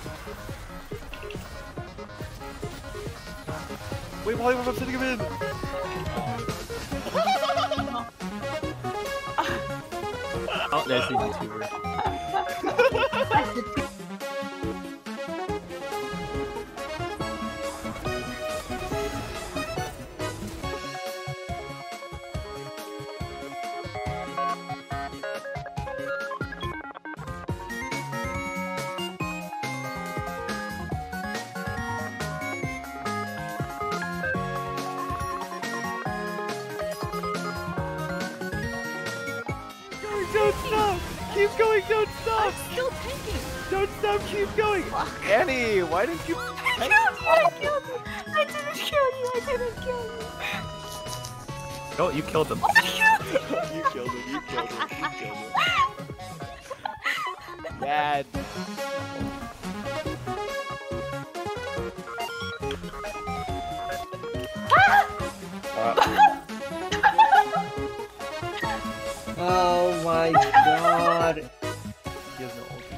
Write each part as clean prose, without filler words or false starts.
Wait, Polypuff, I'm sending him in! Oh, there's the YouTuber. Don't stop! Keep going, don't stop! I'm still tanking! Don't stop, keep going! Fuck. Annie, why didn't you... I killed you! I didn't kill you! I didn't kill you! Oh, you killed him. Oh, I killed you! You killed him, you killed him, you killed him. Bad. Oh my god. He has no ulti.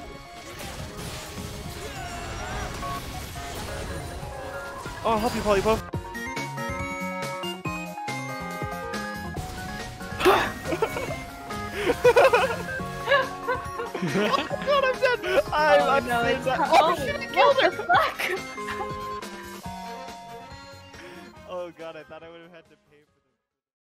Oh, I'll help you, Polypuff. Oh god, I'm dead! I'm no, so it's dead. not. Oh shit, I killed her! Fuck! Oh god, I thought I would have had to pay.